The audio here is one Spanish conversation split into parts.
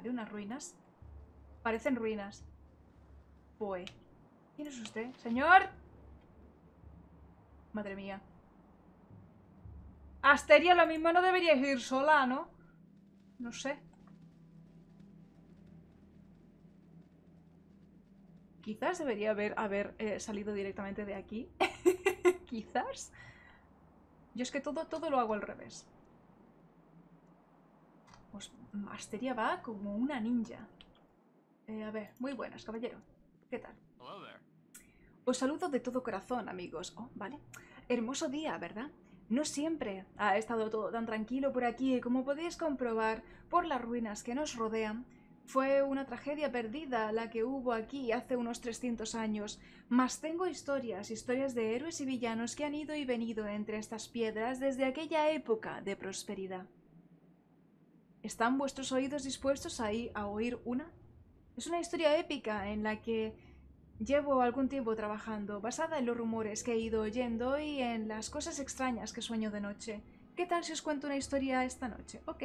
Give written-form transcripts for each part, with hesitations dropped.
Vale, unas ruinas. Parecen ruinas. Pues. ¿Quién es usted? ¡Señor! Madre mía. Asteria, lo mismo no deberíais ir sola, ¿no? No sé. Quizás debería haber salido directamente de aquí. Quizás. Yo es que todo lo hago al revés. Pues Asteria va como una ninja. A ver, muy buenas, caballero. ¿Qué tal? Os saludo de todo corazón, amigos. Oh, vale. Hermoso día, ¿verdad? No siempre ha estado todo tan tranquilo por aquí. Como podéis comprobar por las ruinas que nos rodean, fue una tragedia perdida la que hubo aquí hace unos 300 años. Mas tengo historias de héroes y villanos que han ido y venido entre estas piedras desde aquella época de prosperidad. ¿Están vuestros oídos dispuestos ahí a oír una? Es una historia épica en la que llevo algún tiempo trabajando, basada en los rumores que he ido oyendo y en las cosas extrañas que sueño de noche. ¿Qué tal si os cuento una historia esta noche? Ok.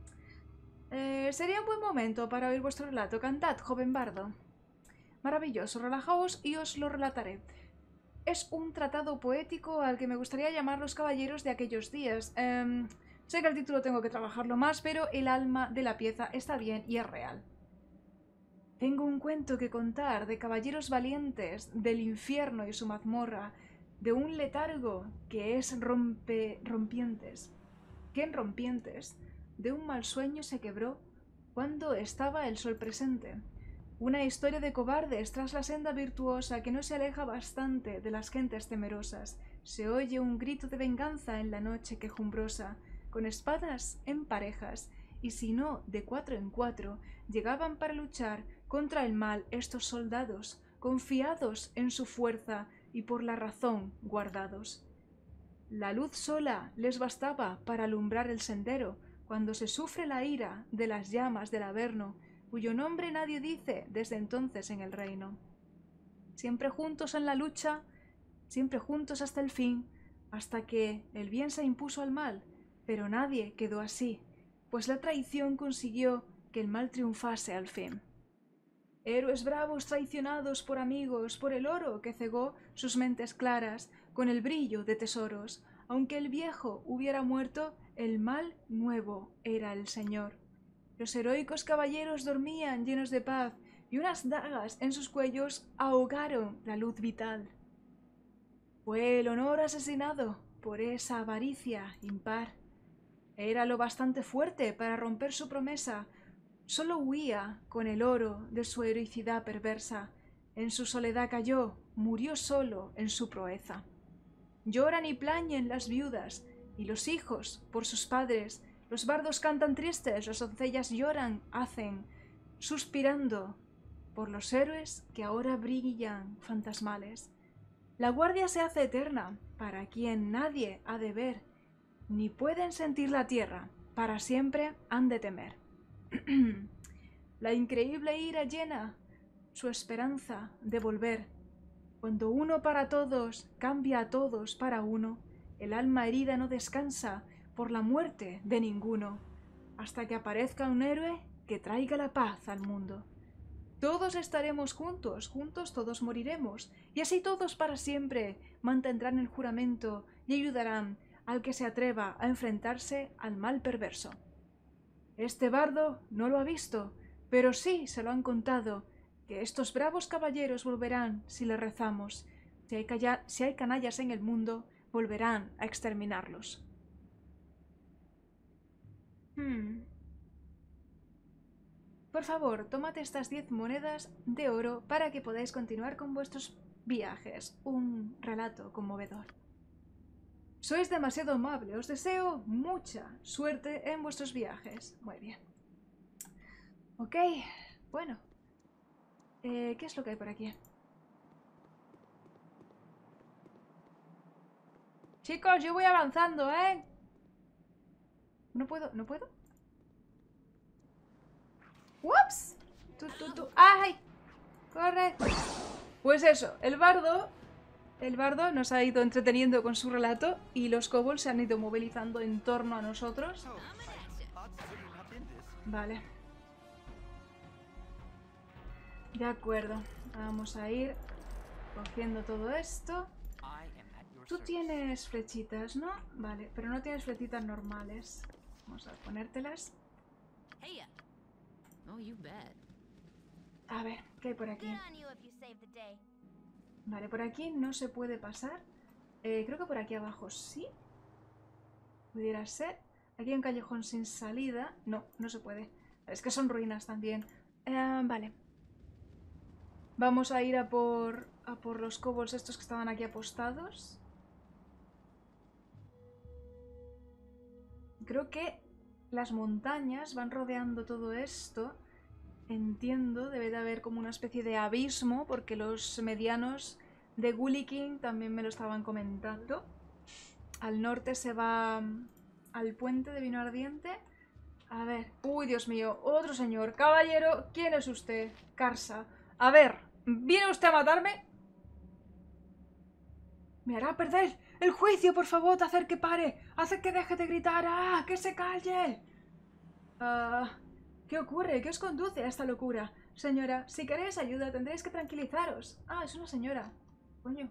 Sería un buen momento para oír vuestro relato. Cantad, joven bardo. Maravilloso, relajaos y os lo relataré. Es un tratado poético al que me gustaría llamar Los Caballeros de aquellos días. Sé que el título tengo que trabajarlo más, pero el alma de la pieza está bien y es real. Tengo un cuento que contar de caballeros valientes, del infierno y su mazmorra, de un letargo que es rompientes, que en rompientes de un mal sueño se quebró cuando estaba el sol presente. Una historia de cobardes tras la senda virtuosa que no se aleja bastante de las gentes temerosas. Se oye un grito de venganza en la noche quejumbrosa, con espadas en parejas, y si no de 4 en 4, llegaban para luchar contra el mal estos soldados, confiados en su fuerza y por la razón guardados. La luz sola les bastaba para alumbrar el sendero, cuando se sufre la ira de las llamas del Averno, cuyo nombre nadie dice desde entonces en el reino. Siempre juntos en la lucha, siempre juntos hasta el fin, hasta que el bien se impuso al mal, pero nadie quedó así, pues la traición consiguió que el mal triunfase al fin. Héroes bravos traicionados por amigos, por el oro que cegó sus mentes claras con el brillo de tesoros. Aunque el viejo hubiera muerto, el mal nuevo era el señor. Los heroicos caballeros dormían llenos de paz, y unas dagas en sus cuellos ahogaron la luz vital. Fue el honor asesinado por esa avaricia impar. Era lo bastante fuerte para romper su promesa. Solo huía con el oro de su heroicidad perversa. En su soledad cayó, murió solo en su proeza. Lloran y plañen las viudas y los hijos por sus padres. Los bardos cantan tristes, las doncellas lloran, hacen, suspirando por los héroes que ahora brillan fantasmales. La guardia se hace eterna, para quien nadie ha de ver, ni pueden sentir la tierra, para siempre han de temer. La increíble ira llena su esperanza de volver. Cuando uno para todos cambia a todos para uno, el alma herida no descansa por la muerte de ninguno, hasta que aparezca un héroe que traiga la paz al mundo. Todos estaremos juntos, juntos todos moriremos, y así todos para siempre mantendrán el juramento y ayudarán al que se atreva a enfrentarse al mal perverso. Este bardo no lo ha visto, pero sí se lo han contado, que estos bravos caballeros volverán si le rezamos. Si hay canallas en el mundo, volverán a exterminarlos. Por favor, tomad estas 10 monedas de oro para que podáis continuar con vuestros viajes. Un relato conmovedor. Sois demasiado amable. Os deseo mucha suerte en vuestros viajes. Muy bien. Ok, bueno. ¿Qué es lo que hay por aquí? Chicos, yo voy avanzando, ¿eh? No puedo, ¿no puedo? ¡Ups! ¡Ay! ¡Corre! Pues eso, el bardo nos ha ido entreteniendo con su relato y los kobolds se han ido movilizando en torno a nosotros. Vale. De acuerdo. Vamos a ir cogiendo todo esto. Tú tienes flechitas, ¿no? Vale, pero no tienes flechitas normales. Vamos a ponértelas. A ver, ¿qué hay por aquí? Vale, por aquí no se puede pasar. Creo que por aquí abajo sí. Pudiera ser. Aquí hay un callejón sin salida. No, no se puede. Es que son ruinas también. Vale. Vamos a ir a por los kobolds estos que estaban aquí apostados. Creo que las montañas van rodeando todo esto. Entiendo, debe de haber como una especie de abismo, porque los medianos de Gully King también me lo estaban comentando. Al norte se va al puente de Vino Ardiente. A ver, uy, Dios mío, otro señor. Caballero, ¿quién es usted? Karsa. A ver, ¿viene usted a matarme? Me hará perder el juicio, por favor, hacer que pare. Hacer que deje de gritar. ¡Ah! ¡Que se calle! ¿Qué ocurre? ¿Qué os conduce a esta locura? Señora, si queréis ayuda tendréis que tranquilizaros. Ah, es una señora. Coño.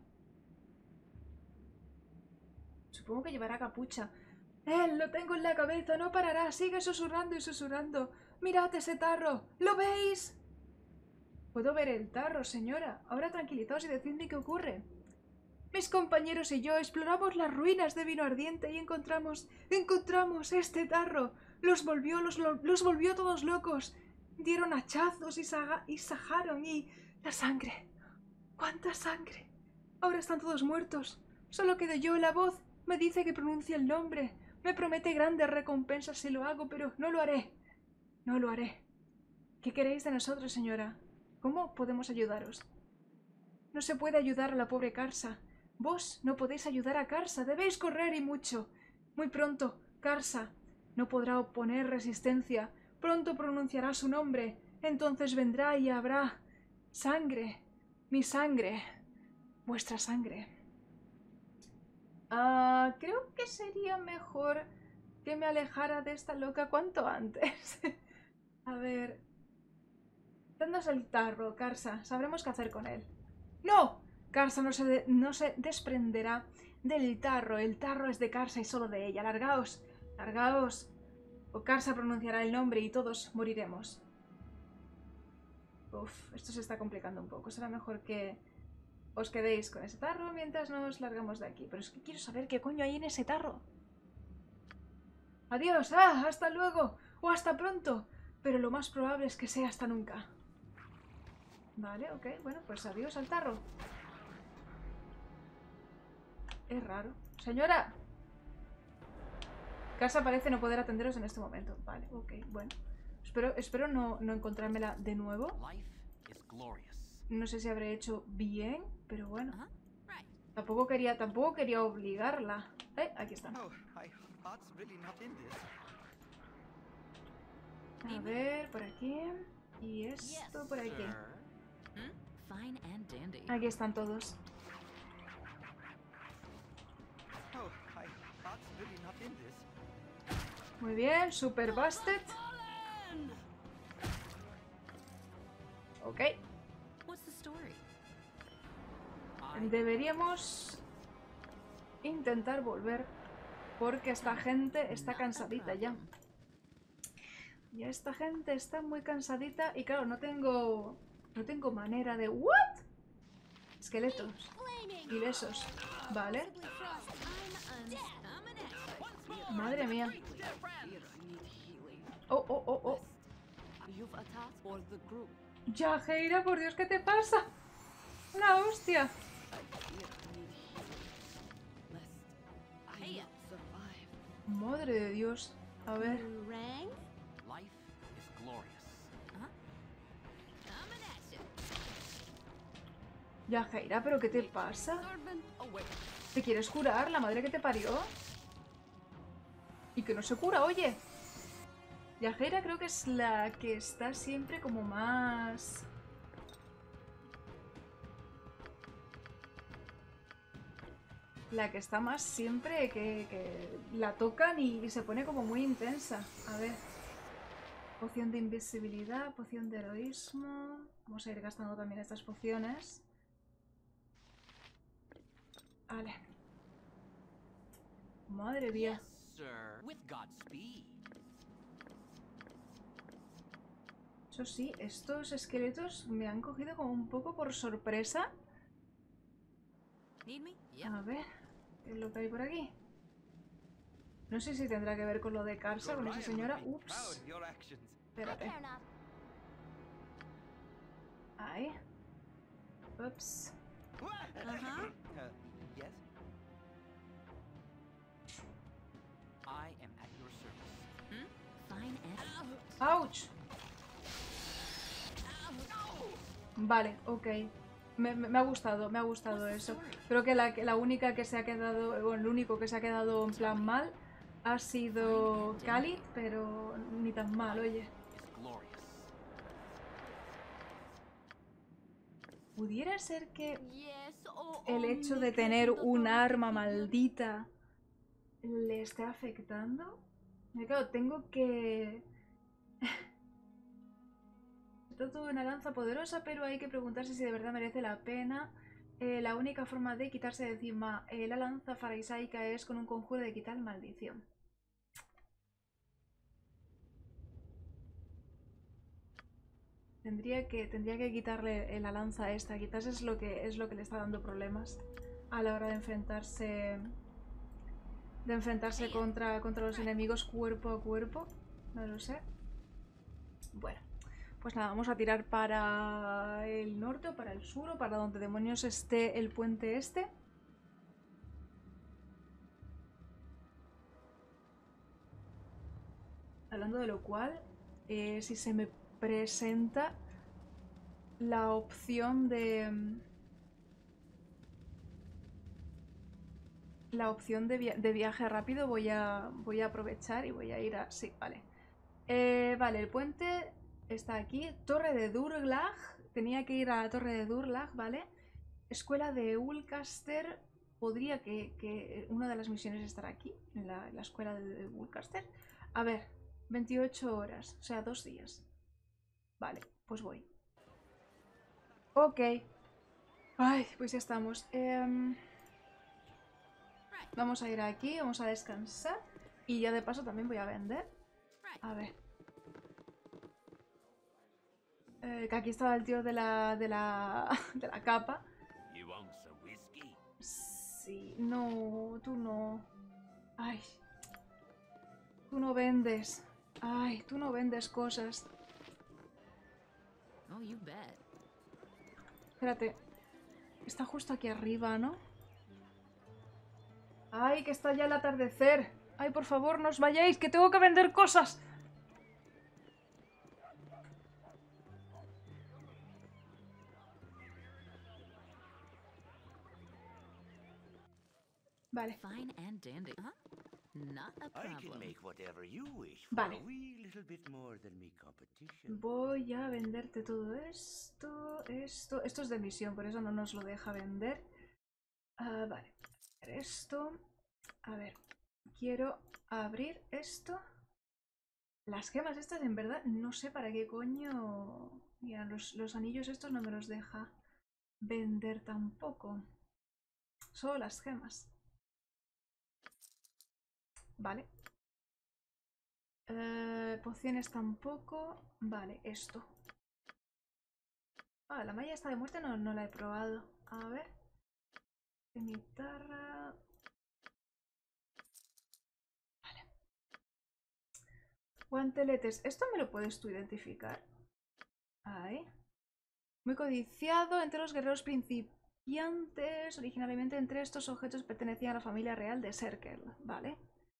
Supongo que llevará capucha. Lo tengo en la cabeza, no parará. Sigue susurrando y susurrando. Mirad ese tarro. ¿Lo veis? Puedo ver el tarro, señora. Ahora tranquilizaos y decidme qué ocurre. Mis compañeros y yo exploramos las ruinas de Vino Ardiente y encontramos este tarro. Los volvió todos locos. Dieron hachazos y sajaron y... ¡La sangre! ¡Cuánta sangre! Ahora están todos muertos. Solo quedo yo. La voz me dice que pronuncie el nombre. Me promete grandes recompensas si lo hago, pero no lo haré. No lo haré. ¿Qué queréis de nosotros, señora? ¿Cómo podemos ayudaros? No se puede ayudar a la pobre Karsa. Vos no podéis ayudar a Karsa. Debéis correr y mucho. Muy pronto, Karsa no podrá oponer resistencia. Pronto pronunciará su nombre. Entonces vendrá y habrá sangre. Mi sangre. Vuestra sangre. Creo que sería mejor que me alejara de esta loca cuanto antes. A ver... Dadnos el tarro, Karsa. Sabremos qué hacer con él. ¡No! Karsa no se desprenderá del tarro. El tarro es de Karsa y solo de ella. Largaos. Largaos. O Karsa pronunciará el nombre y todos moriremos. Uf, esto se está complicando un poco. Será mejor que os quedéis con ese tarro mientras nos largamos de aquí. Pero es que quiero saber qué coño hay en ese tarro. Adiós. Hasta luego. O hasta pronto. Pero lo más probable es que sea hasta nunca. Vale, ok. Bueno, pues adiós al tarro. Es raro. Señora. Karsa parece no poder atenderos en este momento. Vale, ok, bueno. Espero no encontrármela de nuevo. No sé si habré hecho bien, pero bueno. Tampoco quería obligarla. Aquí está. A ver, por aquí. Y esto por aquí. Aquí están todos. Muy bien, super busted. Ok. Deberíamos intentar volver porque esta gente está cansadita ya. Y esta gente está muy cansadita y claro, no tengo manera de... ¿What? Esqueletos. Ilesos. Vale. Madre mía. Oh. Yajeira, por Dios, ¿qué te pasa? ¡La hostia! Madre de Dios. A ver. Yajeira, ¿pero qué te pasa? ¿Te quieres curar? ¿La madre que te parió? Y que no se cura, oye. Yajeira creo que es la que está siempre como más... La que está más siempre que la tocan y se pone como muy intensa. A ver. Poción de invisibilidad, poción de heroísmo... Vamos a ir gastando también estas pociones. Vale. Madre mía. Eso sí, estos esqueletos me han cogido como un poco por sorpresa. A ver, ¿qué es lo que hay por aquí? No sé si tendrá que ver con lo de Karsa, con esa señora. Ups. Espérate. Ahí. Ups. ¡Auch! Vale, ok. Me ha gustado eso. Creo que la única que se ha quedado, bueno, el único que se ha quedado en plan mal ha sido Khalid, pero ni tan mal, oye. ¿Pudiera ser que el hecho de tener un arma maldita le esté afectando? Claro, tengo que... Se trata de una lanza poderosa, pero hay que preguntarse si de verdad merece la pena. La única forma de quitarse de encima la lanza farisaica es con un conjuro de quitar maldición. Tendría que quitarle la lanza esta. Quizás es lo que le está dando problemas a la hora de enfrentarse contra los enemigos cuerpo a cuerpo. No lo sé. Bueno, pues nada, vamos a tirar para el norte o para el sur o para donde demonios esté el puente este. Hablando de lo cual, si se me presenta la opción de... de viaje rápido, voy a aprovechar y voy a ir a... Sí, vale. Vale, el puente está aquí. Torre de Durlag. Tenía que ir a la Torre de Durlag, ¿vale? Escuela de Ulcaster. Podría que una de las misiones estará aquí, en la escuela de Ulcaster. A ver, 28 horas, o sea, 2 días. Vale, pues voy. Ok. Ay, pues ya estamos. Vamos a ir aquí, vamos a descansar. Y ya de paso también voy a vender. A ver. Que aquí estaba el tío de la de la capa. Sí, no, tú no. Ay. Tú no vendes. Ay, tú no vendes cosas. Espérate. Está justo aquí arriba, ¿no? Ay, que está ya el atardecer. Ay, por favor, no os vayáis, que tengo que vender cosas. Vale. Vale. Voy a venderte todo esto, Esto es de misión, por eso no nos lo deja vender. Vale. Esto. A ver. Quiero abrir esto. Las gemas estas, en verdad, no sé para qué coño... Mira, los anillos estos no me los deja vender tampoco. Solo las gemas. Vale. Pociones tampoco. Vale, esto. Ah, la malla esta de muerte no la he probado. A ver. Cimitarra. Vale. Guanteletes. ¿Esto me lo puedes tú identificar? Ahí. Muy codiciado entre los guerreros principiantes. Originalmente entre estos objetos pertenecían a la familia real de Serkel. Vale.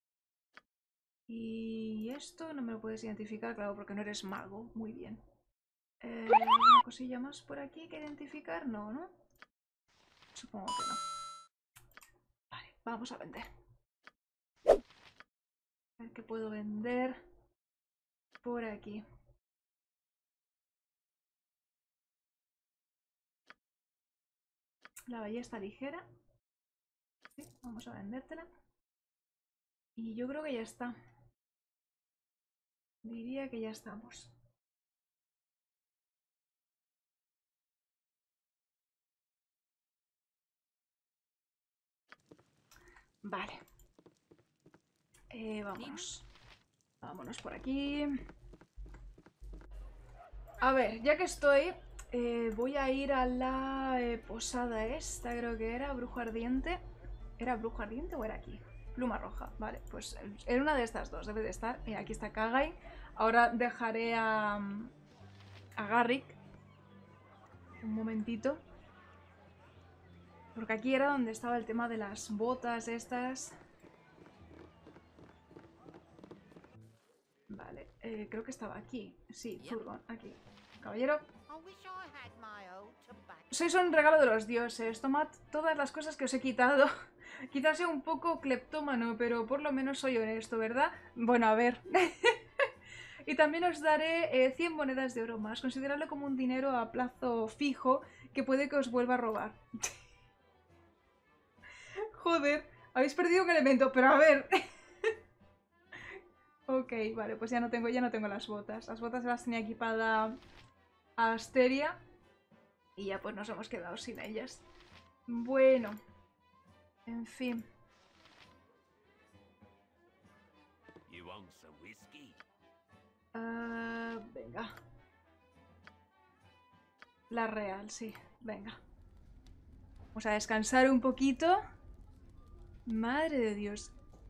Y esto no me lo puedes identificar, claro, porque no eres mago. Muy bien. ¿Una cosilla más por aquí que identificar? No, ¿no? Supongo que no. Vale, vamos a vender. A ver qué puedo vender por aquí. La ballesta ligera. Sí, vamos a vendértela. Y yo creo que ya está. Diría que ya estamos. Vale. Vámonos. Vámonos por aquí. A ver, ya que estoy, voy a ir a la posada esta, creo que era, Brujo Ardiente. ¿Era Brujo Ardiente o era aquí? Pluma Roja, vale, pues en una de estas dos debe de estar. Aquí está Kagain. Ahora dejaré a Garrick. Un momentito. Porque aquí era donde estaba el tema de las botas estas. Vale, creo que estaba aquí. Sí, Furgon, aquí. Caballero. Sois un regalo de los dioses. Tomad todas las cosas que os he quitado. Quizás sea un poco cleptómano, pero por lo menos soy honesto, ¿verdad? Bueno, a ver. Y también os daré 100 monedas de oro más. Consideradlo como un dinero a plazo fijo que puede que os vuelva a robar. Joder, habéis perdido un elemento, pero a ver. Ok, vale, pues ya no tengo las botas. Las botas las tenía equipada a Asteria. Y ya pues nos hemos quedado sin ellas. Bueno. En fin. Venga. La real, sí. Venga. Vamos a descansar un poquito. Madre de Dios.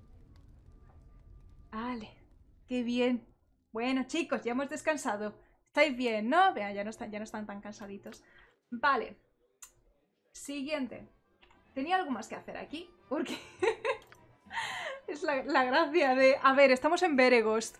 Vale. Qué bien. Bueno, chicos, ya hemos descansado. ¿Estáis bien, no? Vean, ya no están tan cansaditos. Vale. Siguiente. Tenía algo más que hacer aquí. Porque es la gracia de... A ver, estamos en Beregost.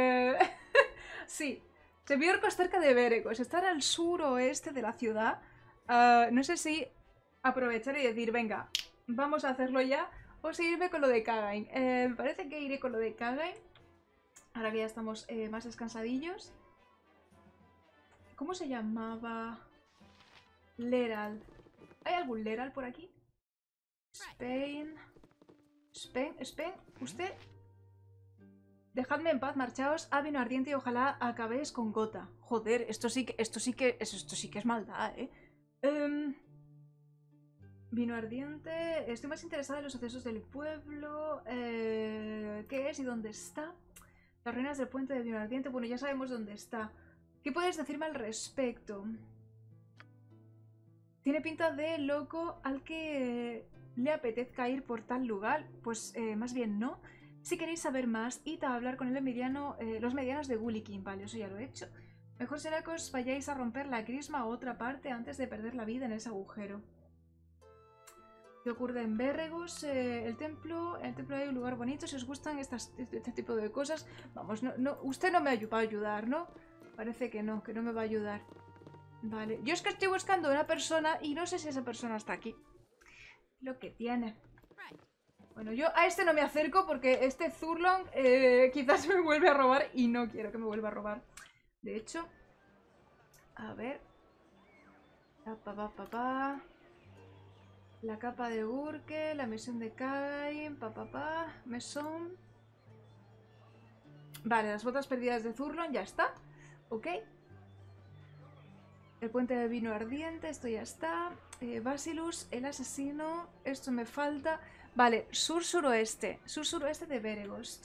Sí. Seviorco cerca de Beregost. Estar al suroeste de la ciudad. No sé si aprovechar y decir, venga, vamos a hacerlo ya. O seguirme con lo de Kagain. Me parece que iré con lo de Kagain. Ahora que ya estamos más descansadillos. ¿Cómo se llamaba? Leral. ¿Hay algún Leral por aquí? Spain. Spain. ¿Usted? Dejadme en paz, marchaos a Vino Ardiente y ojalá acabéis con Gota. Joder, esto sí que es maldad, ¿eh? Vino Ardiente. Estoy más interesada en los sucesos del pueblo. ¿Qué es y dónde está? Las ruinas del puente de Vino Ardiente. Bueno, ya sabemos dónde está. ¿Qué puedes decirme al respecto? Tiene pinta de loco al que le apetezca ir por tal lugar. Pues más bien no. Si queréis saber más, id a hablar con el mediano, los medianos de Gullikin. Vale, eso ya lo he hecho. Mejor será que os vayáis a romper la crisma a otra parte antes de perder la vida en ese agujero. ¿Qué ocurre en Beregos? El templo hay un lugar bonito. Si os gustan este tipo de cosas, vamos, usted no me va a ayudar, ¿no? Parece que no me va a ayudar. Vale, yo es que estoy buscando una persona y no sé si esa persona está aquí. Lo que tiene. Bueno, yo a este no me acerco porque este Zurlong quizás me vuelve a robar y no quiero que me vuelva a robar. De hecho, a ver. La capa de Urke, la misión de Kagain, mesón. Vale, las botas perdidas de Zurlong, ya está. Ok. El puente de Vino Ardiente, esto ya está. Basilus, el asesino, esto me falta. Vale, sur-suroeste. Sur-suroeste de Beregost.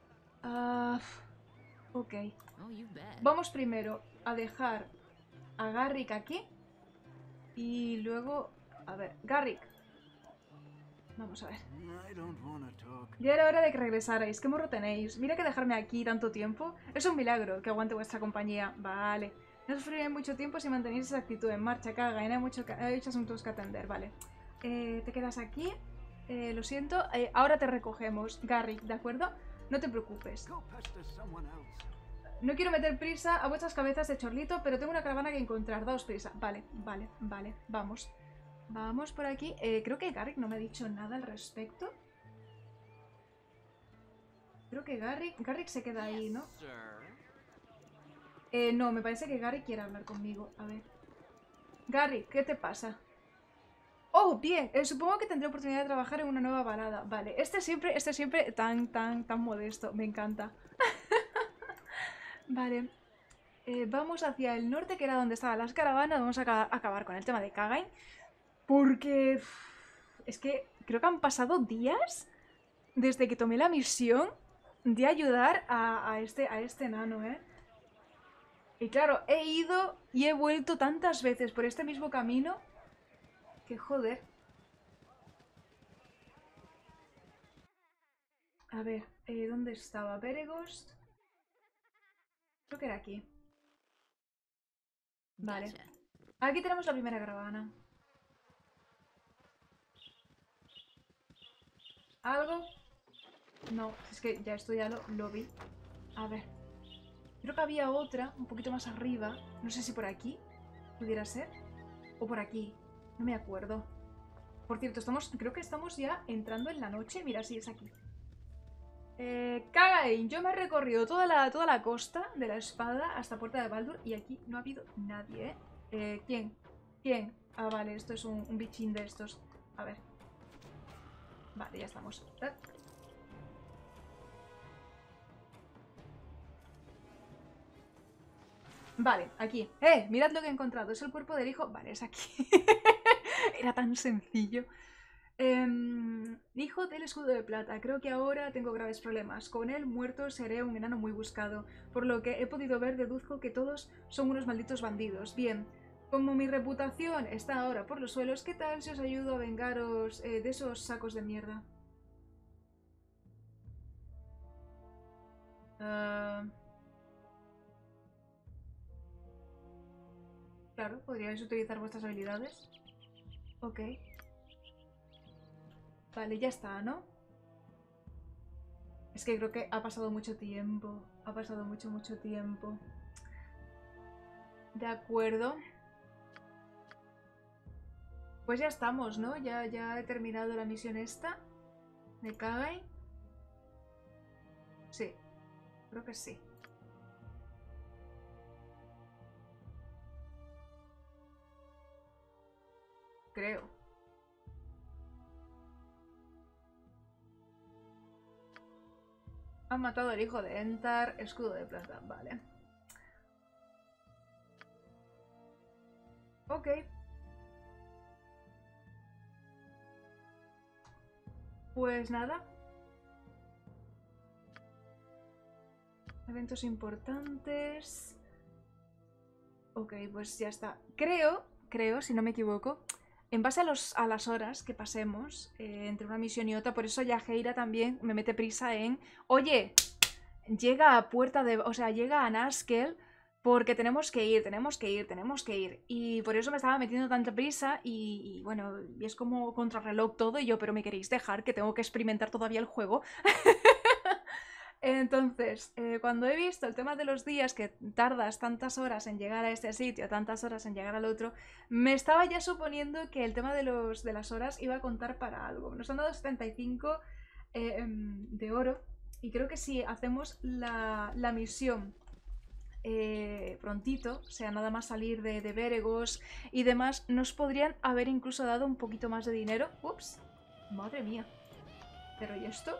Ok. Vamos primero a dejar a Garrick aquí. Y luego... A ver, Garrick. Vamos a ver. Ya era hora de que regresarais. ¿Qué morro tenéis? Mira que dejarme aquí tanto tiempo. Es un milagro que aguante vuestra compañía. Vale. No sufriré mucho tiempo si mantenéis esa actitud en marcha, Kagain. Hay muchos asuntos que atender. Vale. Te quedas aquí. Lo siento. Ahora te recogemos, Garrick, ¿de acuerdo? No te preocupes. No quiero meter prisa a vuestras cabezas de chorlito, pero tengo una caravana que encontrar. Daos prisa. Vale. Vamos. Vamos por aquí. Creo que Garrick no me ha dicho nada al respecto. Creo que Garrick se queda ahí, ¿no? No, me parece que Garrick quiere hablar conmigo. A ver. Garrick, ¿qué te pasa? Oh, bien. Supongo que tendré oportunidad de trabajar en una nueva balada. Vale. Este siempre tan modesto. Me encanta. Vale. Vamos hacia el norte, que era donde estaban las caravanas. Vamos a acabar con el tema de Kagain. Porque Es que creo que han pasado días desde que tomé la misión de ayudar a este enano, ¿eh? Y claro, he ido y he vuelto tantas veces por este mismo camino que joder. A ver, ¿dónde estaba? Beregost. Creo que era aquí. Vale. Aquí tenemos la primera caravana. ¿Algo? No, es que ya esto ya lo vi. A ver. Creo que había otra un poquito más arriba. No sé si por aquí pudiera ser. O por aquí. No me acuerdo. Por cierto, creo que estamos ya entrando en la noche. Mira, sí, es aquí. Kagain, yo me he recorrido toda la costa de la espada hasta Puerta de Baldur y aquí no ha habido nadie, ¿eh? ¿Quién? ¿Quién? Ah, vale, esto es un bichín de estos. A ver. Vale, ya estamos. Vale, aquí. Mirad lo que he encontrado. Es el cuerpo del hijo. Vale, es aquí. Era tan sencillo. Hijo del escudo de plata. Creo que ahora tengo graves problemas. Con él muerto seré un enano muy buscado. Por lo que he podido ver, deduzco que todos son unos malditos bandidos. Bien, como mi reputación está ahora por los suelos, ¿qué tal si os ayudo a vengaros de esos sacos de mierda? Claro, podríais utilizar vuestras habilidades. Ok. Vale, ya está, ¿no? Es que creo que ha pasado mucho tiempo. Ha pasado mucho tiempo. De acuerdo. Pues ya estamos, ¿no? Ya he terminado la misión esta. ¿Me cagáis? Sí, creo que sí. Creo. Han matado al hijo de Entar, escudo de plata, vale. Ok. Pues nada. Eventos importantes. Ok, pues ya está. Creo, si no me equivoco, en base a las horas que pasemos entre una misión y otra, por eso Yajeira también me mete prisa en... Oye, llega a Puerta de... O sea, llega a Nazgûl porque tenemos que ir. Y por eso me estaba metiendo tanta prisa y bueno, y es como contrarreloj todo y yo, pero me queréis dejar que tengo que experimentar todavía el juego. Entonces, cuando he visto el tema de los días, que tardas tantas horas en llegar a este sitio, tantas horas en llegar al otro, me estaba ya suponiendo que el tema de las horas iba a contar para algo. Nos han dado 75 de oro y creo que si hacemos la misión prontito, o sea, nada más salir de Beregos y demás, nos podrían haber incluso dado un poquito más de dinero. Ups, madre mía. ¿Pero y esto?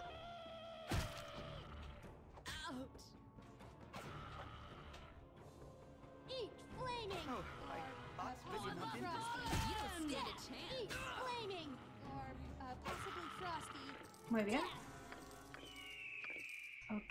Muy bien. Ok.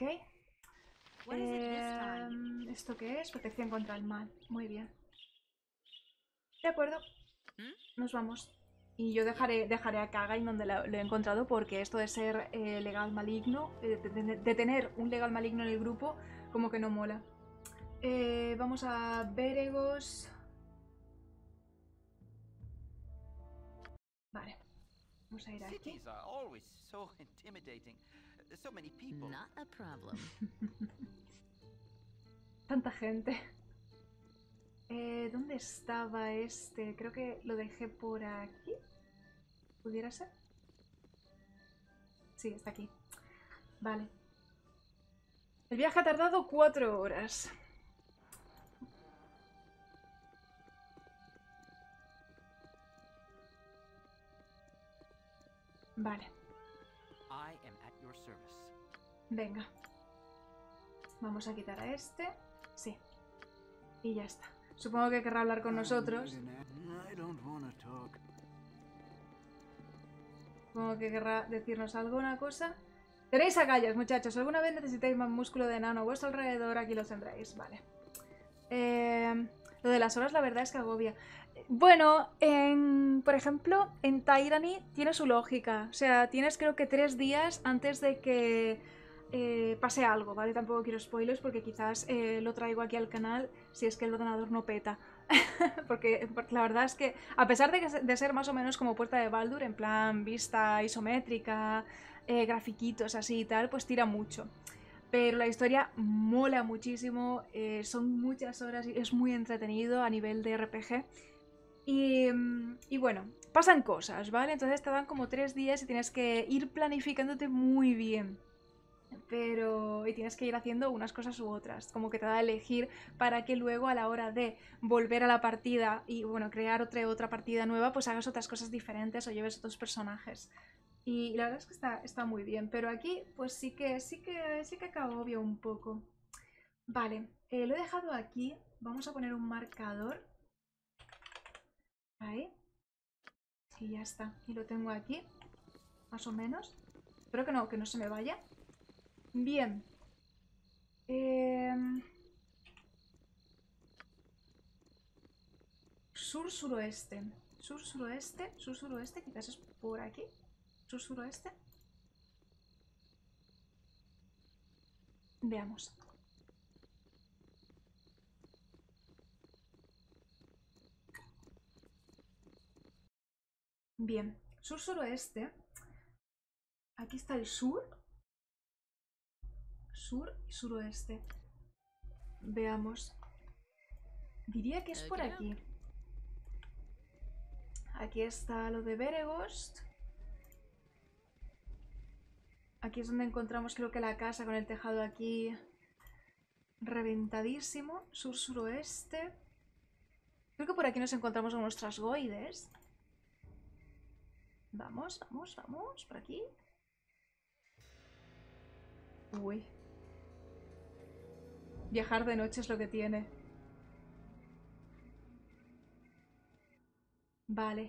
¿Esto qué es? Protección contra el mal. Muy bien. De acuerdo. Nos vamos. Y yo dejaré a Kagain donde lo he encontrado porque esto de ser legal maligno, de tener un legal maligno en el grupo, como que no mola. Vamos a Beregos. Vale. Vamos a ir aquí. Tanta gente. ¿Dónde estaba este? Creo que lo dejé por aquí. ¿Pudiera ser? Sí, está aquí. Vale. El viaje ha tardado 4 horas. Vale. Venga. Vamos a quitar a este. Sí. Y ya está. Supongo que querrá hablar con nosotros. Supongo que querrá decirnos alguna cosa. Tenéis agallas, muchachos. ¿Alguna vez necesitáis más músculo de enano a vuestro alrededor? Aquí los tendréis. Vale. Lo de las horas la verdad es que agobia. Bueno, por ejemplo, en Tyranny tiene su lógica. O sea, tienes creo que 3 días antes de que pase algo, ¿vale? Tampoco quiero spoilers porque quizás lo traigo aquí al canal si es que el ordenador no peta. porque la verdad es que, a pesar de ser más o menos como Puerta de Baldur, en plan vista isométrica, grafiquitos así y tal, pues tira mucho. Pero la historia mola muchísimo, son muchas horas y es muy entretenido a nivel de RPG. Y bueno, pasan cosas, ¿vale? Entonces te dan como 3 días y tienes que ir planificándote muy bien. Y tienes que ir haciendo unas cosas u otras, como que te da a elegir para que luego a la hora de volver a la partida y bueno, crear otra partida nueva, pues hagas otras cosas diferentes o lleves otros personajes. Y la verdad es que está muy bien, pero aquí pues sí que agobia un poco. Vale, lo he dejado aquí, vamos a poner un marcador. Ahí. Y ya está, y lo tengo aquí, más o menos. Espero que no se me vaya. Bien. Sur-suroeste. Sur-suroeste. Sur-suroeste. Quizás es por aquí. Sur-suroeste. Veamos. Bien. Sur-suroeste. Aquí está el sur. Sur y suroeste. Veamos. Diría que es por aquí. Aquí está lo de Beregost. Aquí es donde encontramos creo que la casa con el tejado aquí reventadísimo. Sur-suroeste. Creo que por aquí nos encontramos con nuestras goides. Vamos, vamos, vamos. Por aquí. Uy. Viajar de noche es lo que tiene. Vale.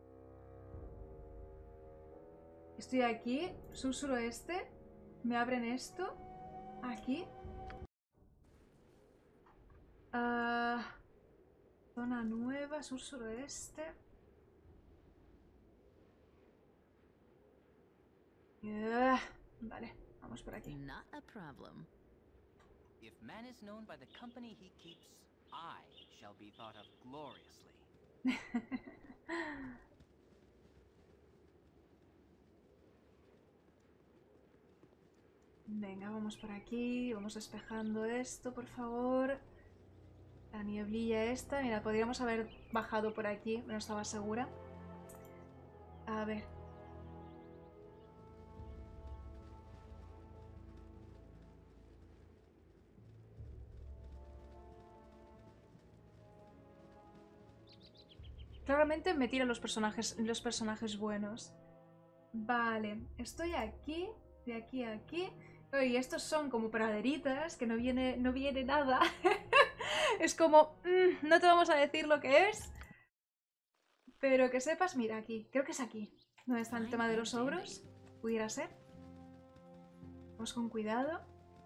Estoy aquí, sur-suroeste. Me abren esto. Aquí. Zona nueva, sur-suroeste. Vale, vamos por aquí. Not a problem. If man is known by the company he keeps, I shall be thought of gloriously. Venga, vamos por aquí. Vamos despejando esto, por favor. La nieblilla esta. Mira, podríamos haber bajado por aquí. No estaba segura. A ver. Claramente me tiran los personajes buenos. Vale, estoy aquí, de aquí a aquí. Y estos son como praderitas, que no viene nada. Es como, no te vamos a decir lo que es. Pero que sepas, mira aquí, creo que es aquí. ¿Dónde está el tema de los ogros? Pudiera ser. Vamos con cuidado.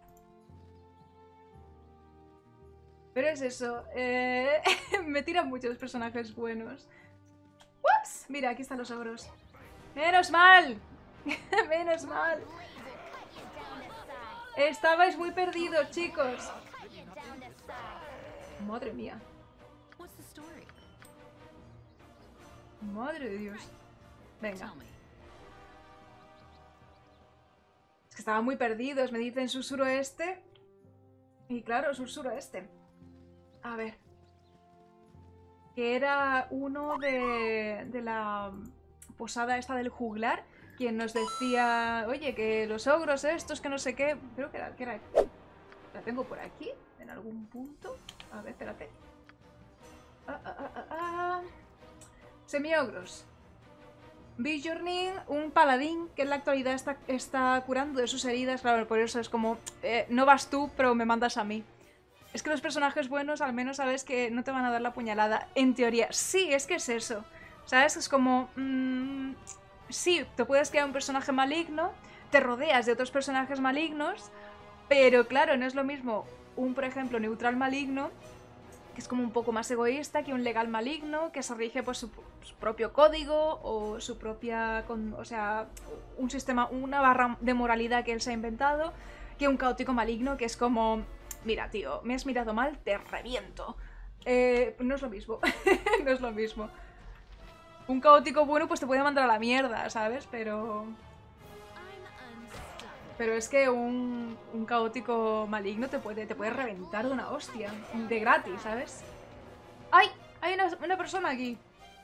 Pero es eso, me tiran muchos personajes buenos. ¡Ups! Mira, aquí están los ogros. ¡Menos mal! ¡Menos mal! Estabais muy perdidos, chicos. Madre mía. Madre de Dios. Venga. Es que estaban muy perdidos. Me dicen sur-suroeste. Y claro, sur-suroeste. A ver. Que era uno de la posada esta del juglar, quien nos decía, oye, que los ogros estos, que no sé qué. Creo que era. La tengo por aquí, en algún punto. A ver, espérate. Semiogros. Bjornin, un paladín que en la actualidad está curando de sus heridas. Claro, por eso es como, no vas tú, pero me mandas a mí. Es que los personajes buenos al menos sabes que no te van a dar la puñalada. En teoría, sí, es que es eso. ¿Sabes? Es como... sí, te puedes crear un personaje maligno, te rodeas de otros personajes malignos, pero claro, no es lo mismo un, por ejemplo, neutral maligno, que es como un poco más egoísta, que un legal maligno, que se rige por su propio código o su propia, o sea, un sistema, una barra de moralidad que él se ha inventado, que un caótico maligno, que es como, mira, tío, me has mirado mal, te reviento. No es lo mismo, no es lo mismo. Un caótico bueno pues te puede mandar a la mierda, ¿sabes? Pero es que un caótico maligno te puede reventar de una hostia. De gratis, ¿sabes? ¡Ay! Hay una persona aquí.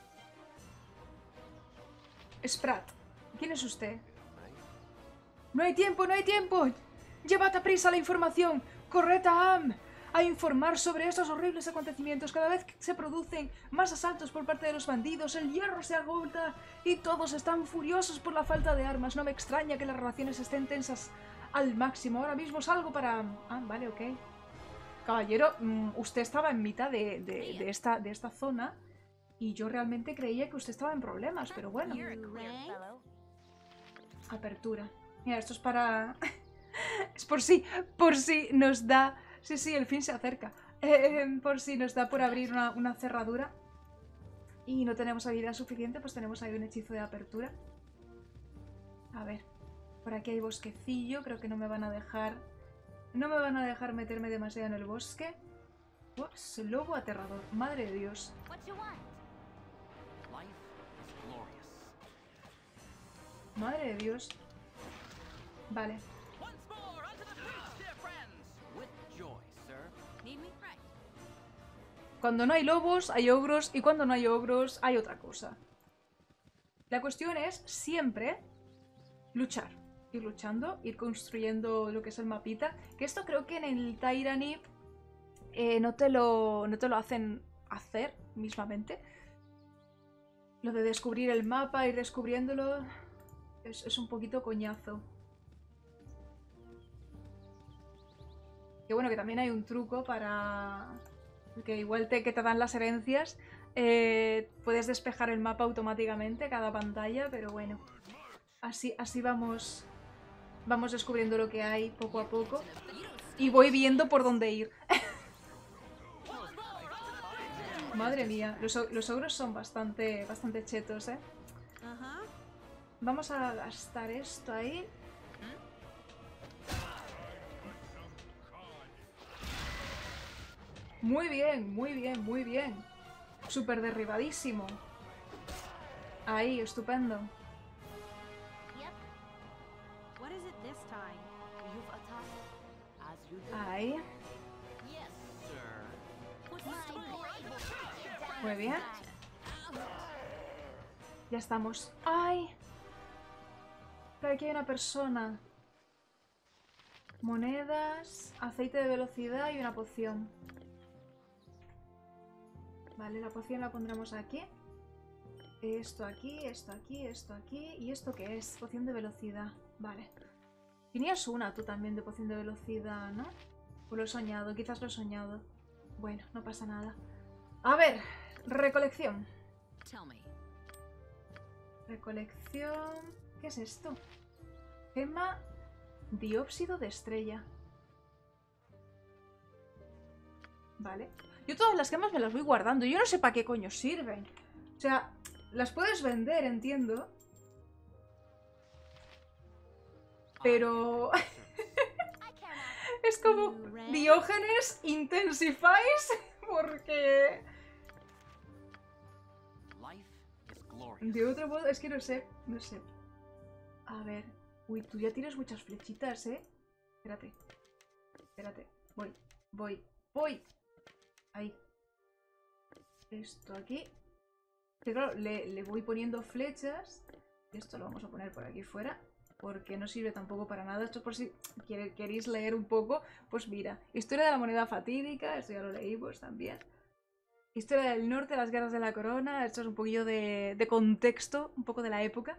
Sprat. ¿Quién es usted? ¡No hay tiempo, no hay tiempo! ¡Llevad a prisa la información! ¡Corred a informar sobre estos horribles acontecimientos! Cada vez que se producen más asaltos por parte de los bandidos, el hierro se agota y todos están furiosos por la falta de armas. No me extraña que las relaciones estén tensas al máximo. Ahora mismo salgo para... Ah, vale, ok. Caballero, usted estaba en mitad de esta zona y yo realmente creía que usted estaba en problemas, pero bueno. Apertura. Mira, esto es para... es por si nos da... Sí, el fin se acerca. Por si nos da por abrir una cerradura y no tenemos habilidad suficiente, pues tenemos ahí un hechizo de apertura. A ver, por aquí hay bosquecillo, creo que no me van a dejar... No me van a dejar meterme demasiado en el bosque. Es lobo aterrador, madre de Dios. Madre de Dios. Vale. Cuando no hay lobos, hay ogros, y cuando no hay ogros, hay otra cosa. La cuestión es siempre luchar. Ir luchando, ir construyendo lo que es el mapita. Que esto creo que en el Tyrannip no te lo hacen hacer mismamente. Lo de descubrir el mapa, ir descubriéndolo, es un poquito coñazo. Que bueno, que también hay un truco para... que igual que te dan las herencias, puedes despejar el mapa automáticamente cada pantalla, pero bueno. Así vamos descubriendo lo que hay poco a poco. Y voy viendo por dónde ir. Madre mía, los ogros son bastante chetos, ¿eh? Vamos a gastar esto ahí. Muy bien, muy bien, muy bien. Súper derribadísimo. Ahí, estupendo. Ahí. Muy bien. Ya estamos. ¡Ay! Pero aquí hay una persona. Monedas, aceite de velocidad y una poción. Vale, la poción la pondremos aquí. Esto aquí, esto aquí, esto aquí. ¿Y esto qué es? Poción de velocidad. Vale. Tenías una tú también de poción de velocidad, ¿no? O lo he soñado, quizás lo he soñado. Bueno, no pasa nada. A ver, recolección. Recolección... ¿Qué es esto? Gema dióxido de estrella. Vale. Yo todas las gemas me las voy guardando. Yo no sé para qué coño sirven. O sea, las puedes vender, entiendo. Pero... es como... Diógenes Intensifies. Porque... de otro modo... Es que no sé. No sé. A ver... Uy, tú ya tienes muchas flechitas, ¿eh? Espérate. Espérate. Voy. Ahí. Esto aquí. Que claro, le voy poniendo flechas. Esto lo vamos a poner por aquí fuera. Porque no sirve tampoco para nada. Esto por si queréis leer un poco. Pues mira. Historia de la moneda fatídica. Esto ya lo leímos también. Historia del norte, las guerras de la corona. Esto es un poquillo de contexto. Un poco de la época.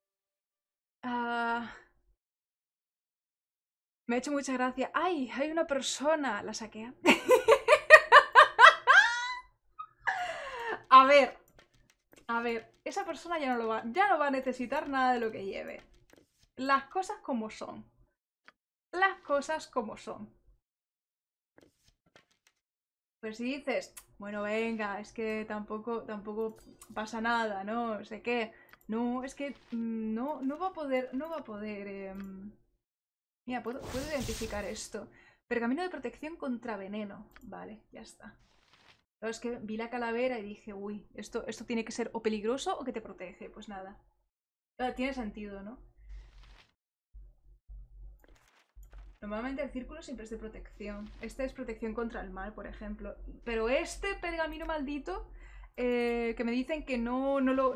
Me ha hecho mucha gracia. ¡Ay! Hay una persona. La saquea. A ver. esa persona ya no va a necesitar nada de lo que lleve. Las cosas como son. Las cosas como son. Pues si dices, bueno, venga, es que tampoco pasa nada, ¿no? No sé qué. No, es que no va a poder, Mira, puedo identificar esto. Pergamino de protección contra veneno. Vale, ya está. Claro, es que vi la calavera y dije, uy, esto tiene que ser o peligroso o que te protege. Pues nada. Tiene sentido, ¿no? Normalmente el círculo siempre es de protección. Este es protección contra el mal, por ejemplo. Pero este pergamino maldito, que me dicen que no lo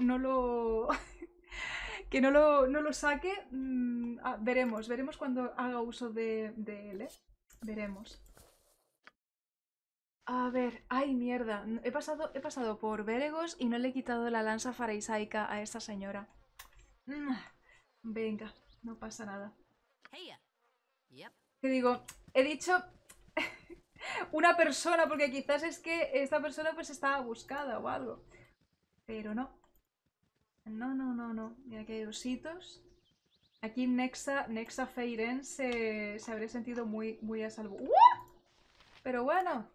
que no lo saque. Veremos cuando haga uso de él, ¿eh? Veremos. A ver, ay mierda. He pasado por Beregos y no le he quitado la lanza farisaica a esta señora. Venga, no pasa nada. Te digo, he dicho una persona porque quizás es que esta persona pues estaba buscada o algo. Pero no. No. Mira que hay ositos. Aquí Nexa Feiren se habría sentido muy a salvo. ¡What! Pero bueno.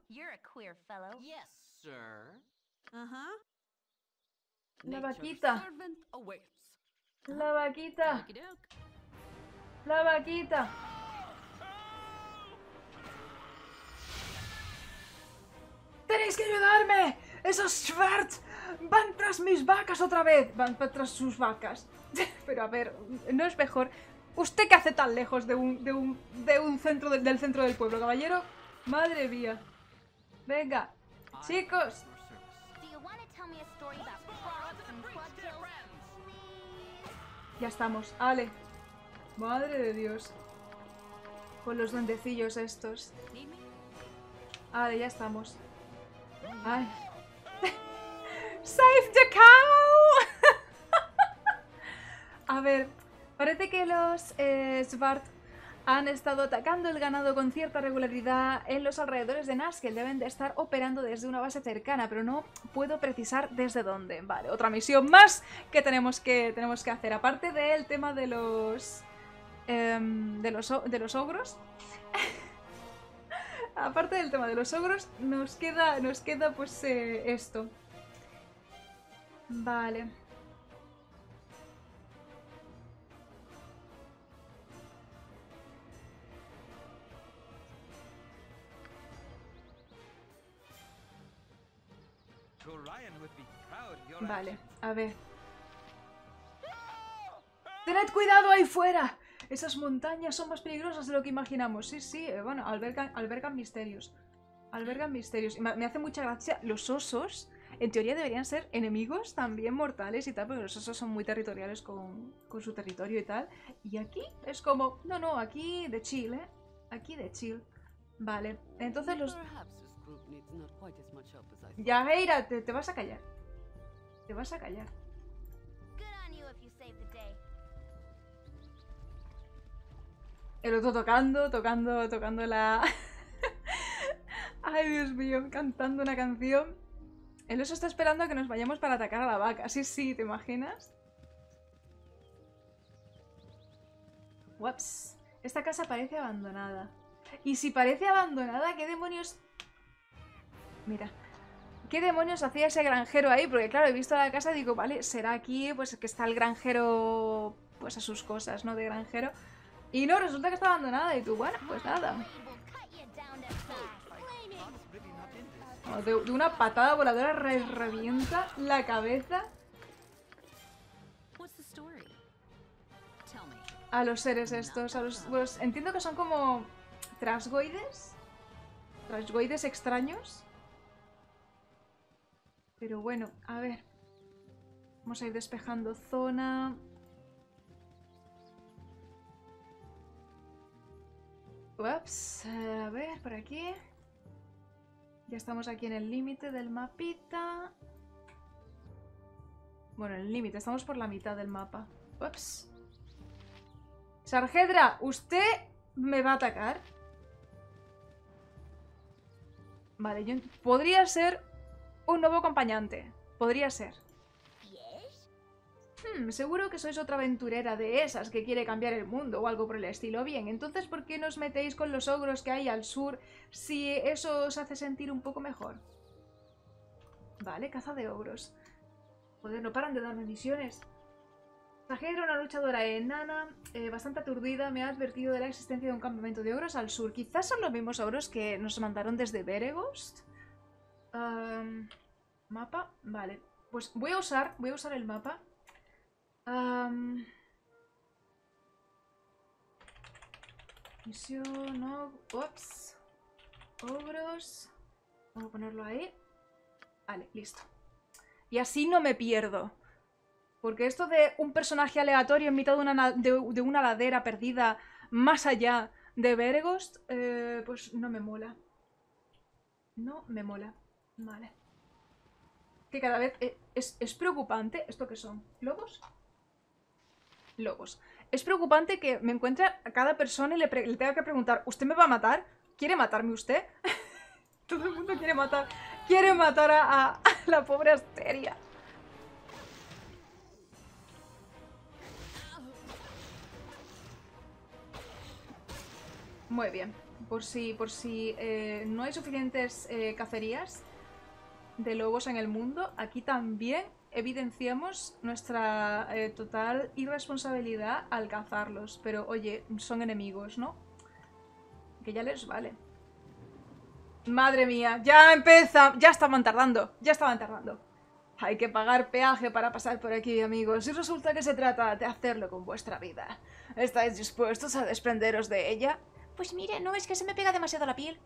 La vaquita. La vaquita. La vaquita. ¡Tenéis que ayudarme! ¡Esos Schwartz van tras mis vacas otra vez! Van tras sus vacas. Pero a ver, ¿no es mejor? ¿Usted qué hace tan lejos de un centro del centro del pueblo, caballero? Madre mía. Venga, chicos. Ya estamos, Ale. Madre de Dios. Con los duendecillos estos. Ale, ya estamos. Ay. ¡Save the cow! A ver, parece que los Svart han estado atacando el ganado con cierta regularidad en los alrededores de Nashkel. Deben de estar operando desde una base cercana, pero no puedo precisar desde dónde. Vale, otra misión más que tenemos que hacer. Aparte del tema de los ogros. Aparte del tema de los ogros, nos queda pues esto. Vale. Vale, a ver. ¡Tened cuidado ahí fuera! Esas montañas son más peligrosas de lo que imaginamos. Sí, bueno, albergan misterios. Albergan misterios. Y me hace mucha gracia. Los osos, en teoría, deberían ser enemigos también mortales y tal, porque los osos son muy territoriales con su territorio y tal. Y aquí es como, no, aquí de chill, ¿eh? Aquí de chill. Vale, entonces los... Ya, Heira, te vas a callar. Te vas a callar. El otro tocando la... Ay, Dios mío, cantando una canción. El oso está esperando a que nos vayamos para atacar a la vaca. Sí, ¿te imaginas? Ups. Esta casa parece abandonada. Y si parece abandonada, ¿qué demonios...? Mira. ¿Qué demonios hacía ese granjero ahí? Porque claro, he visto la casa y digo, vale, será aquí pues que está el granjero pues a sus cosas, ¿no? De granjero. Y no, resulta que está abandonada. Y tú, bueno, pues nada. De una patada voladora revienta la cabeza a los seres estos. Pues entiendo que son como trasgoides. Trasgoides extraños. Pero bueno, a ver. Vamos a ir despejando zona. Ups, a ver, por aquí. Ya estamos aquí en el límite del mapita. Bueno, en el límite, estamos por la mitad del mapa. Ups. Sargedra, ¿usted me va a atacar? Vale, podría ser un nuevo acompañante. Podría ser. Seguro que sois otra aventurera de esas que quiere cambiar el mundo o algo por el estilo. Bien, entonces ¿por qué no os metéis con los ogros que hay al sur si eso os hace sentir un poco mejor? Vale, caza de ogros. Joder, no paran de darme misiones. Sajera, una luchadora enana, bastante aturdida, me ha advertido de la existencia de un campamento de ogros al sur. Quizás son los mismos ogros que nos mandaron desde Beregost. Mapa, vale. Pues voy a usar el mapa. Misión, no, ups. Ogros. Vamos a ponerlo ahí. Vale, listo. Y así no me pierdo. Porque esto de un personaje aleatorio en mitad de una ladera perdida más allá de Beregost, pues no me mola. No me mola. Vale. Que cada vez es preocupante. ¿Esto qué son? ¿Lobos? Lobos. Es preocupante que me encuentre a cada persona y le tenga que preguntar, ¿usted me va a matar? ¿Quiere matarme usted? Todo el mundo quiere matar. Quiere matar a la pobre Asteria. Muy bien. Por si no hay suficientes cacerías de lobos en el mundo, aquí también evidenciamos nuestra total irresponsabilidad al cazarlos. Pero oye, son enemigos, ¿no? Que ya les vale. Madre mía, ya empieza. Ya estaban tardando. Ya estaban tardando. Hay que pagar peaje para pasar por aquí, amigos. Y resulta que se trata de hacerlo con vuestra vida. ¿Estáis dispuestos a desprenderos de ella? Pues mire, no, es que se me pega demasiado la piel.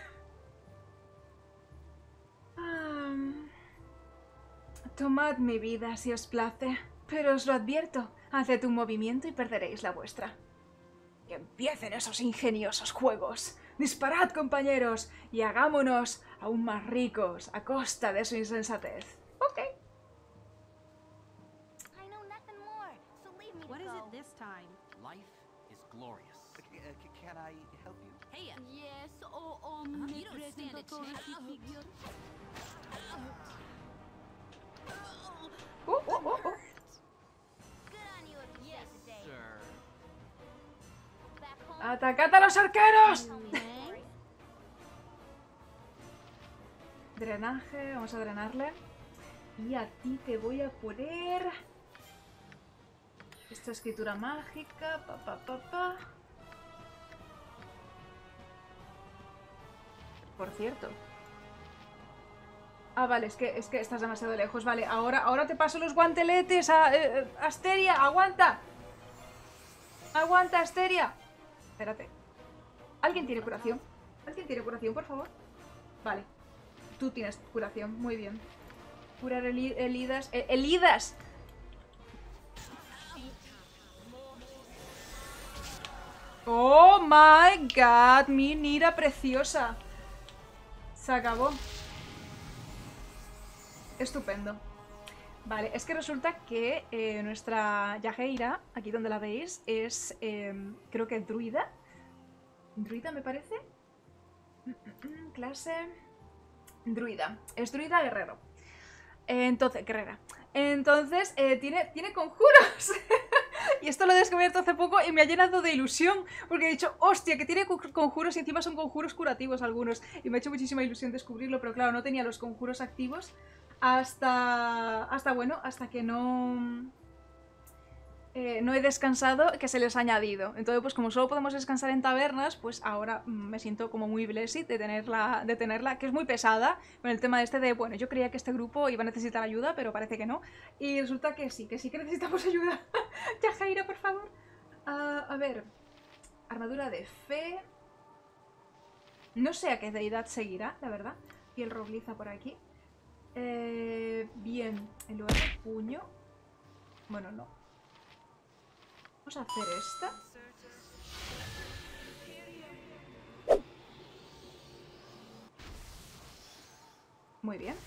Tomad mi vida si os place. Pero os lo advierto, haced un movimiento y perderéis la vuestra. Que empiecen esos ingeniosos juegos. Disparad, compañeros, y hagámonos aún más ricos a costa de su insensatez. Ok. What is it this time? Life is glorious. Can I help you? Hey, Yes, you don't stand a chance. Sir. ¡Atacad a los arqueros! Drenaje, vamos a drenarle. Y a ti te voy a poner... Esta escritura mágica, Por cierto. Ah, vale, es que estás demasiado lejos. Vale, ahora te paso los guanteletes a... Asteria, aguanta. Aguanta, Asteria. Espérate. ¿Alguien tiene curación? ¿Alguien tiene curación, por favor? Vale. Tú tienes curación, muy bien. Curar heridas... ¡Heridas! ¡Oh, my God! ¡Mi Nira preciosa! Se acabó. Estupendo. Vale, es que resulta que nuestra Yajeira, aquí donde la veis, es, creo que druida. ¿Druida me parece? Clase... Druida. Es druida guerrero. Entonces, guerrera. Entonces, tiene conjuros. Y esto lo he descubierto hace poco y me ha llenado de ilusión. Porque he dicho, hostia, que tiene conjuros y encima son conjuros curativos algunos. Y me ha hecho muchísima ilusión descubrirlo, pero claro, no tenía los conjuros activos hasta que no he descansado, que se les ha añadido. Entonces, pues como solo podemos descansar en tabernas, pues ahora me siento como muy blessed de tenerla, que es muy pesada, con el tema este de, bueno, yo creía que este grupo iba a necesitar ayuda, pero parece que no. Y resulta que sí que necesitamos ayuda. Yajaira, por favor. A ver, armadura de fe. No sé a qué deidad seguirá, la verdad. Piel robliza por aquí. Bien, en lugar de puño... Bueno, no. Vamos a hacer esta. Muy bien.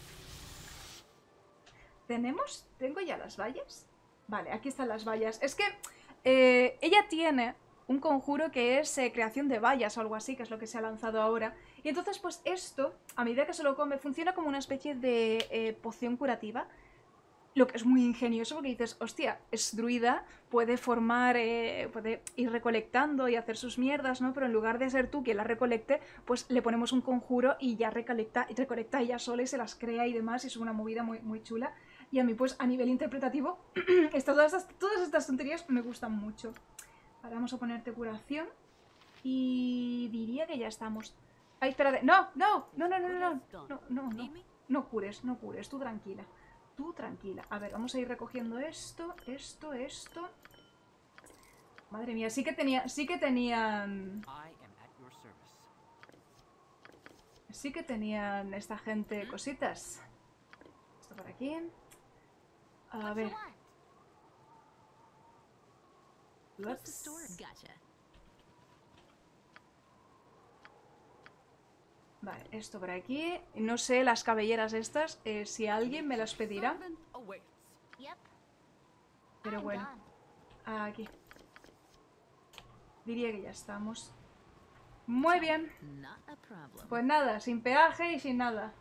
¿Tengo ya las vallas? Vale, aquí están las vallas. Es que ella tiene un conjuro que es creación de vallas o algo así, que es lo que se ha lanzado ahora. Y entonces, pues esto, a medida que se lo come, funciona como una especie de poción curativa. Lo que es muy ingenioso porque dices, hostia, es druida, puede formar, puede ir recolectando y hacer sus mierdas, ¿no? Pero en lugar de ser tú quien las recolecte, pues le ponemos un conjuro y ya recolecta ella sola y se las crea y demás, y es una movida muy, muy chula. Y a mí, pues, a nivel interpretativo, todas estas tonterías me gustan mucho. Ahora vamos a ponerte curación. Y diría que ya estamos. Ay, espérate. No, no, no, no, no, no, no, no, no. No cures, no cures, tú tranquila. Tú tranquila. A ver, vamos a ir recogiendo esto, esto. Madre mía, sí que tenían... Sí que tenían esta gente cositas. Esto por aquí. A ver. Vale, esto por aquí. No sé, las cabelleras estas, si alguien me las pedirá. Pero bueno. Aquí. Diría que ya estamos. Muy bien. Pues nada, sin peaje y sin nada.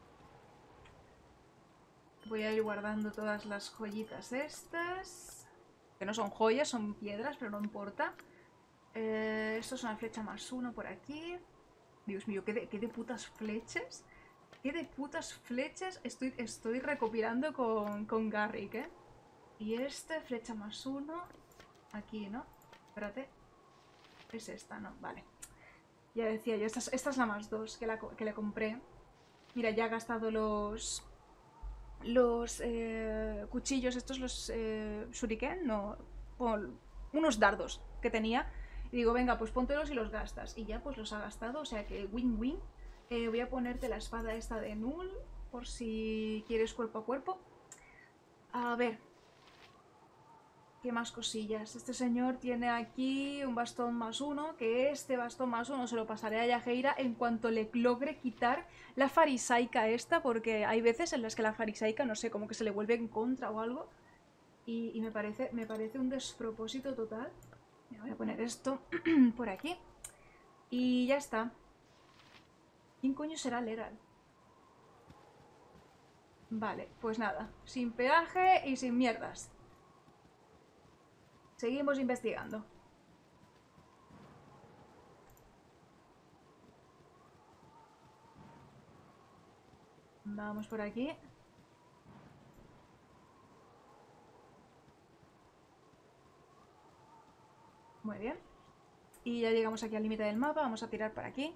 Voy a ir guardando todas las joyitas estas. Que no son joyas, son piedras, pero no importa. Esto es una flecha +1 por aquí. Dios mío, ¿qué de putas flechas? ¿Qué de putas flechas estoy recopilando con Garrick, eh? Y este, flecha +1. Aquí, ¿no? Espérate. Es esta, ¿no? Vale. Ya decía yo, esta es la +2 que le compré. Mira, ya he gastado los cuchillos estos, los shuriken, no, unos dardos que tenía. Y digo, venga, pues póntelos y los gastas. Y ya pues los ha gastado, o sea que win-win. Voy a ponerte la espada esta de Null, por si quieres cuerpo a cuerpo. A ver. ¿Qué más cosillas? Este señor tiene aquí un bastón +1, que este bastón +1 se lo pasaré a Yajeira en cuanto le logre quitar la farisaica esta, porque hay veces en las que la farisaica, no sé, como que se le vuelve en contra o algo. Y me parece un despropósito total. Me voy a poner esto por aquí. Y ya está. ¿Quién coño será Leral? Vale, pues nada. Sin peaje y sin mierdas. Seguimos investigando. Vamos por aquí. Muy bien. Y ya llegamos aquí al límite del mapa. Vamos a tirar por aquí.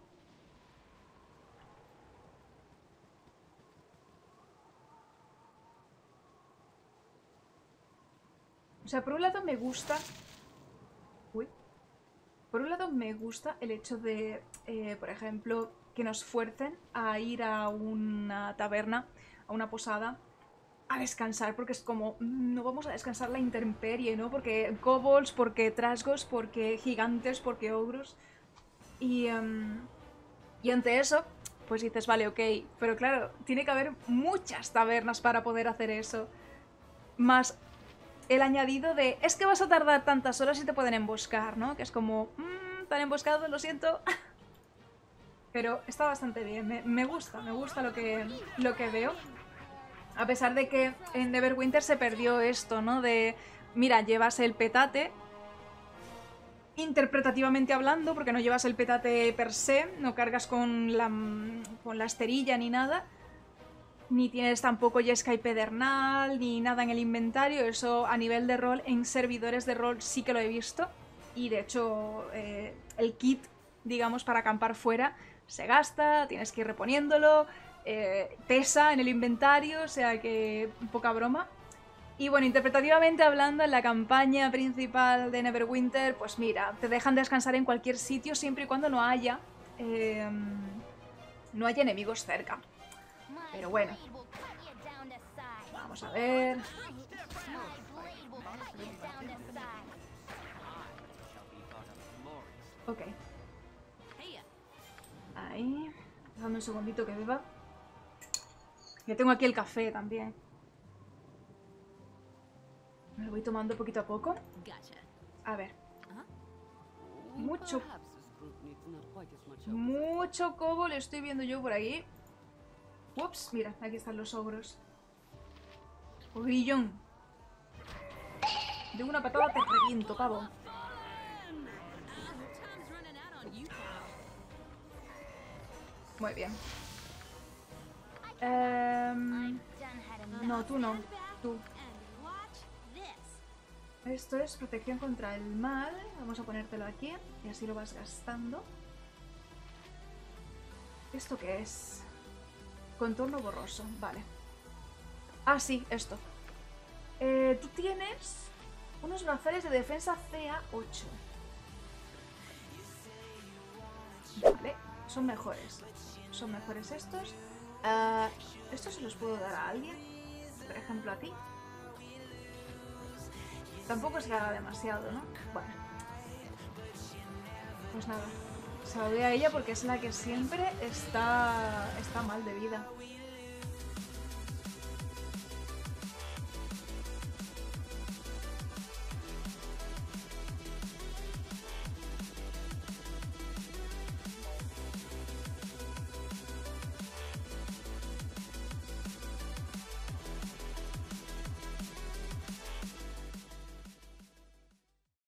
O sea, por un lado me gusta... Uy. Por un lado me gusta el hecho de, por ejemplo, que nos fuercen a ir a una taberna, a una posada, a descansar, porque es como, no vamos a descansar la intemperie, ¿no? Porque kobolds, porque trasgos, porque gigantes, porque ogros. Y ante eso, pues dices, vale, ok, pero claro, tiene que haber muchas tabernas para poder hacer eso. Más el añadido de, es que vas a tardar tantas horas y te pueden emboscar, ¿no? Que es como, tan emboscado, lo siento. Pero está bastante bien, me gusta lo que veo. A pesar de que en Neverwinter se perdió esto, ¿no? De, mira, llevas el petate, interpretativamente hablando, porque no llevas el petate per se, no cargas con la esterilla ni nada, ni tienes tampoco yesca y pedernal, ni nada en el inventario. Eso a nivel de rol, en servidores de rol sí que lo he visto. Y de hecho, el kit, digamos, para acampar fuera se gasta, tienes que ir reponiéndolo, pesa en el inventario, o sea que poca broma. Y bueno, interpretativamente hablando, en la campaña principal de Neverwinter, pues mira, te dejan descansar en cualquier sitio siempre y cuando no haya enemigos cerca. Pero bueno, vamos a ver. Ok. Ahí. Dame un segundito que beba. Ya tengo aquí el café también. Me lo voy tomando poquito a poco. A ver. Mucho cobo le estoy viendo yo por ahí. Ups, mira, aquí están los ogros. Grillón. De una patada te reviento, pavo. Muy bien. No, tú no. Tú. Esto es protección contra el mal. Vamos a ponértelo aquí y así lo vas gastando. ¿Esto qué es? Contorno borroso, vale. Ah, sí, esto. Tú tienes unos brazales de defensa CA8. Vale, son mejores. Son mejores estos. ¿Estos se los puedo dar a alguien? Por ejemplo, a ti. Tampoco es que haga demasiado, ¿no? Bueno. Pues nada. Se lo doy a ella porque es la que siempre está mal de vida.